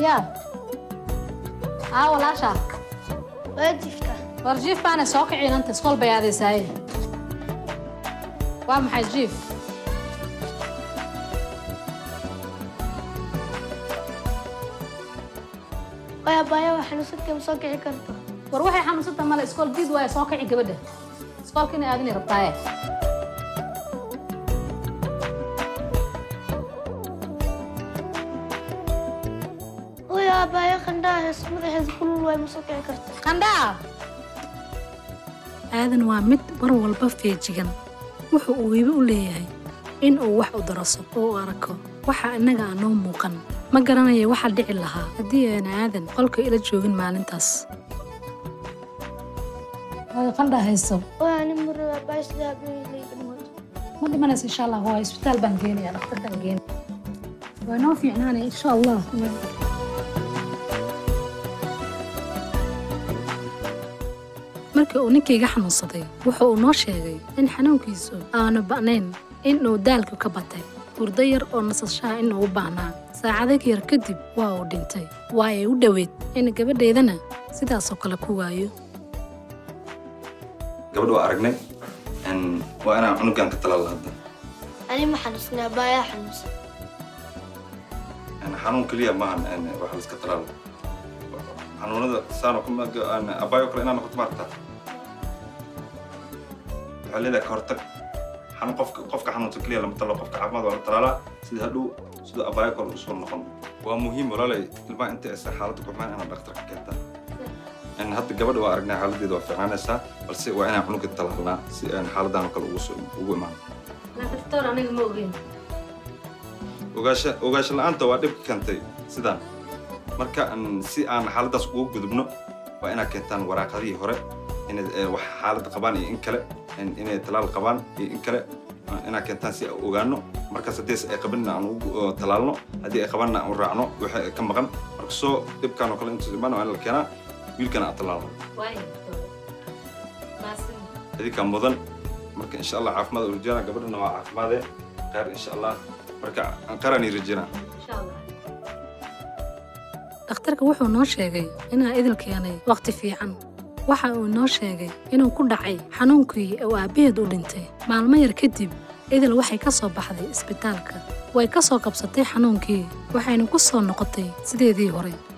يا ولا شا ورجيف أنا ساقعين أنت سكول بيادي ساي وام حجيف يا بايا وحنوسك مساقعي كرتو وروحي حنوسك مال اسكول ديد واي ساقعي قبده اسكول كنا ادني ربطايه ويا بايا خندا اسمه كل واي مساقعي كرتو خندا aadan waa mid mar walba feejigan wuxuu uu iibi u leeyahay in uu wax u daraso oo arko waxa inaga aan noo muuqan ma garanayo waxa dhici lahaa haddii aan aadan qolka ila joogin maalintaas خندا هيسو وانا مره بايش دابني ما دمناس ان شاء الله هو اسبيتال بانجيني انا دكتور بانجيني ونو في عنانا ان شاء الله markii uu ninkayga xanuunsaday wuxuu uu noo sheegay in xanuunkiisu aanu ba'nayn in uu daalku ka batay hurdo yar oo nasashaha in uu u baahnaa saacado yar kadib waa uu dhintay waa ay u dhoweyd in gabadheedana sidaasoo kale ku waayo gabadhu waa aragnay waa inaan cunugan ka talaal hadda ani ma xanuusnaa baaya xanuunsan xanuun kaliya maahan waxa la iska talaal xanuunada saano kuma abayo kale inaan noqoto maarta waxaa leedahay ka hortag xanuun qofka xanuunsan kaliya lama talo qofka caafimaad waa la talaalaa sida hadhow sida abayo kale usoo noqon waa muhiim walaalay ilmaha inta aysa xaaladda ku xumaan inaad dhakhtarka keentaa hadda gabadha waa aragnay xaaladdeeda waa fiicnaanaysaa balse waa inaan cunuga talaalnaa si aan xaaladdan kale ugu imaan دكتور انا ما ogeyn ogaasho la'aanta waa dhibka keentay sidaan marka si aan xaaladdaas ugu gudubno waa inaad keentaan waraaqadihii hore inay wax xaalad qabaan iyo in kale inay talaal qabaan iyo in kale inaad keentaan si aan ogaano markaas haddii ay qabinna aan ugu talaalno haddii ay qabanna aan raacno waxa ka maqan marka soo dhibkaan oo kale intuu imaan waa in la keenaa wiilkana aan talaalno idinkaa mudan marka insha allah caafimaad u rajayna gabadhana waa caafimaadee khayr insha allah marka aan qarani rajayna insha allah dhakhtarka wuxuu noo sheegay inaa idil keenay waqti fiican waxa uu noo sheegay inuu ku dhacay xanuunkii oo aabaheed u dhintay maalmo yar kadib idil waxay ka soo baxday isbitaalka way ka soo qabsatay xanuunkii waxayna ku soo noqotay sideedii hore